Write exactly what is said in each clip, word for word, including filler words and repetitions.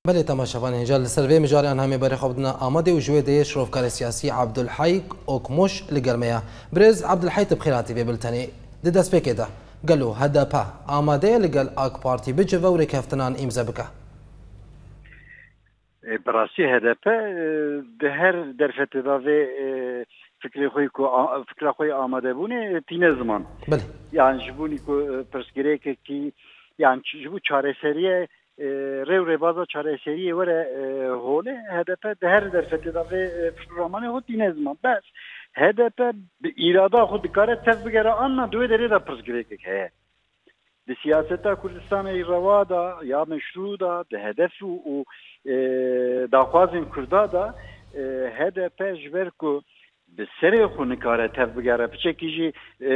بله تماشاوان هنجال سروی مجاری آن همه برای خوابدنا آماده و جوی دیش روفکار سیاسی عبدالحی اوکموش لگرمیا برز عبدالحی تبخیراتی و بلتنی دی دست پیکه ده گلو هدپا آماده لگل آک پارتی بجه و رکفتنان امزا بکه براسي هدف ده هر درفت داوی فکر خوی کو فکر خوی آماده بونه تین زمان بله يعني جبوني کو پرسگیره که کی يعني جبو چاره سریه رو ربازا چاره سریه وره هوله هدف ده هر درفت داوی پروگرامان خود تین زمان بس هدف به اراده خود کار تف بگره آن دوی داره دا پرسگیره که د سیاستا کردستان روا دا یا مشروع دا د هدف و داخوازن کردا دا هدف جبر کو به سری خو نکاره تف بگره بچه کیجی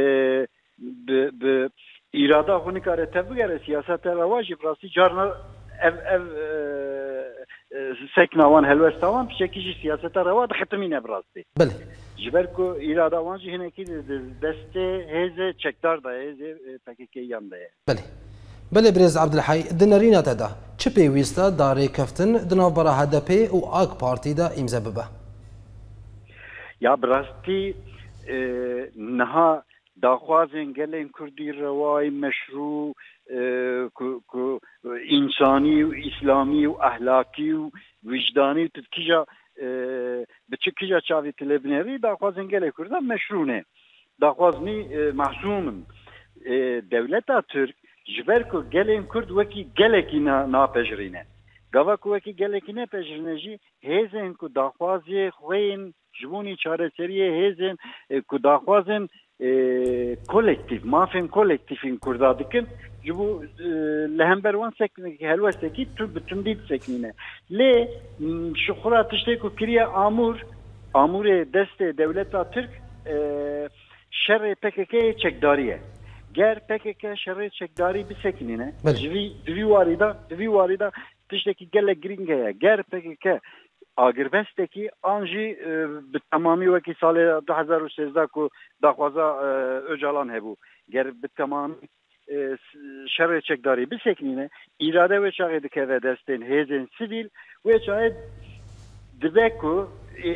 به اراده خو نکاره تف بگره سیاست روا جی براسی جارنا اف اف سکنوان هلوستوان بچه کیجی سیاست روا دا ختمینه براستی بله جبر کو اراده وانجی هنه کی دست هز چکدار دا هز پاکیکی یام دا بله بله برز عبدالحی دنرینه تدا چه پیوسته داره کفتن دناو برا هدپی و آک پارتی دا امزا ببه یا براستی نها داخوازن گلین کردی روای مشروع انسانی و اسلامی و اخلاقی و وجدانی و تدکیجا بچه کیجا چاوی تلبنری داخوازن گله کرده مشروعه داخوازنی محسومن دولتا ترک جبر کو گلین کرد وکی گله کی ناپجرینه گاوا کو وکی گله کی ناپجرینه جی هزن کو داخوازی خوین جبونی چاره سریه هزن کو داخوازن کولکتیف مافین کولکتیفین کرده دکن جبو لهمبر وان سکنه که هلوه سکی تو بتندید سکنینه لی شخورا تشتی کو کریه آمور آمور دست دولتا ترک شر پککه چکداریه گر پککه شر چکداری بسکنینه دوی واریدا دوی واریدا تشتی گله گرینگه گر پککه آگربستکی آنجی به تمامی وکی سال دو هزار و سیزده کو داخوازا اجالان هبو گر به تمامی شر چکداری بسکنینه ایراده و چاقی دکه و دستین هیزن سیویل و چاقی دبکو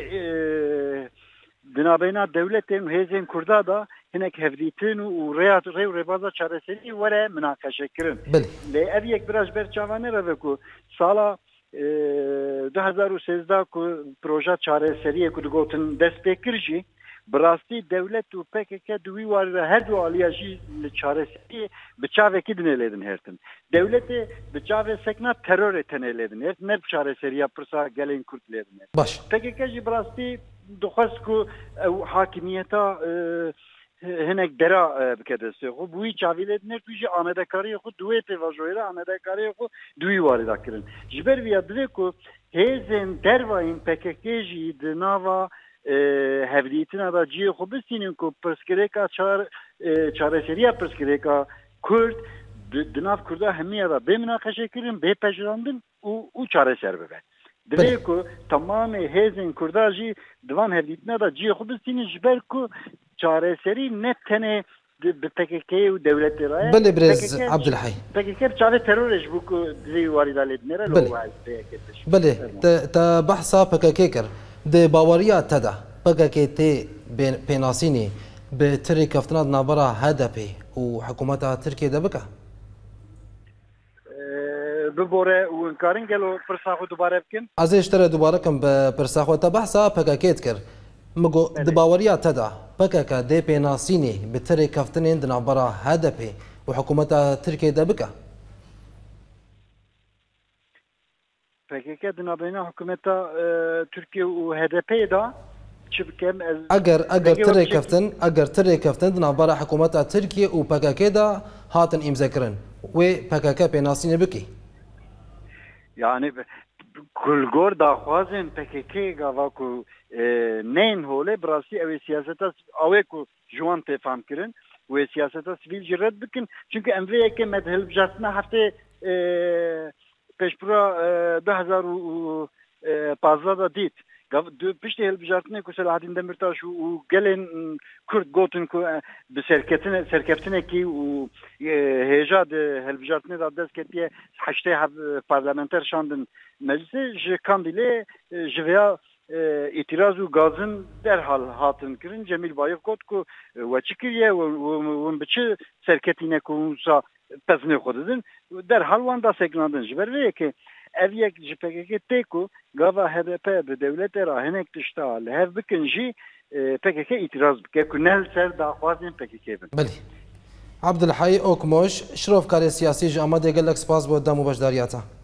بنابینا دولتین هیزن کرده دا هنک هفدیتین و ریات ری و ربازا چارسینی وره مناقشه کرن لی او یک براش برچاوانه رو بکو سالا دو هزار و سیزده کو پروژه چاره سریه که دگوتن دست بکرجی براستی دولت و پکک دوی وارد هر دو آلیاجی چاره سریه بچاوه کی دنیلیدن هرتن دولت بچاوه سکنا ترور تنیلیدن هرتن نه چاره سریه پرسا گلین کرد لیدن باش پکک جی براستی دخواست کو حاکمیتا هنک درا بکدسته خو بوی چاویلت نه توی آمدکاری خود دوی پیواجویره آمدکاری خود دوی وارد کردن جبر ویا دوی کو هزن دروا این پککیجی دناوا هفدیتنا دا جی خو بسینین کو پرسکریکا چار چارسریه پرسکریکا کرد دناف کرده همیه دا به مناقشه کردن به پجراندن او او چاره سر ببن دوی کو تمام هزن کرده جی دوان هفدیتنا دا جی خو بسینین جبر کو چاره سری نه تنه به پککی و دولت رای بله برز عبدالحی پککی چاره ترورش بو دی وارد لید نره لو بله تا بحثا پککی کر د باوریا تدا پککی تی پیناسینی به تری کفتنات نابرا هدپی و حکومت ترکیه ده بکه ببوره و انکارین گلو پرساخو دوباره بکن از اشتره دوباره کم به پرساخو تا بحثا پککیت کر مگو دباوریا تدا پککا دی پیناسینی به تری کفتنین دنابرا هدپی و حکومت ترکیه ده بکه پککا دنابینا حکومت ترکیه و هدپی دا چی بکم اگر اگر تری کفتن اگر تری کفتن دنابرا حکومت ترکیه و پککا دا هاتن امضا کرن و پککا پیناسینی بکی یعنی کل گور داخوازن پککی گاوا کو نین هوله براسی او سیاستا اوه کو جوان تفهم کرن و سیاستا سیویل جرد بکن چونکه امریه که مدهل بجاتنا هفته پیشپرا دو هزار و پازده دا دید پشتی هلبجارتنه که سلاحدین دمرتاش و گلین کرد گوتن که به سرکفتنه کی و هیجاد هلبجارتنه دا دست کتیه حشته پارلمانتر شاندن مجلس جکاندیله جویا itiraz و gazın derhal hatın kirin Cemil Bayık got ku ve çikiriye ve biçi serketine kunsa pezne kodun derhal vanda seknadın jiber ki ev yek P K K teku gava H D P be devlet era henek tişta lev bikinji P K K itiraz bike kunel ser daxwazin P K K bin. بله عبد الحي اوكموش شروف كاري سياسي جامد يقول لك سباس بود دمو بجدارياته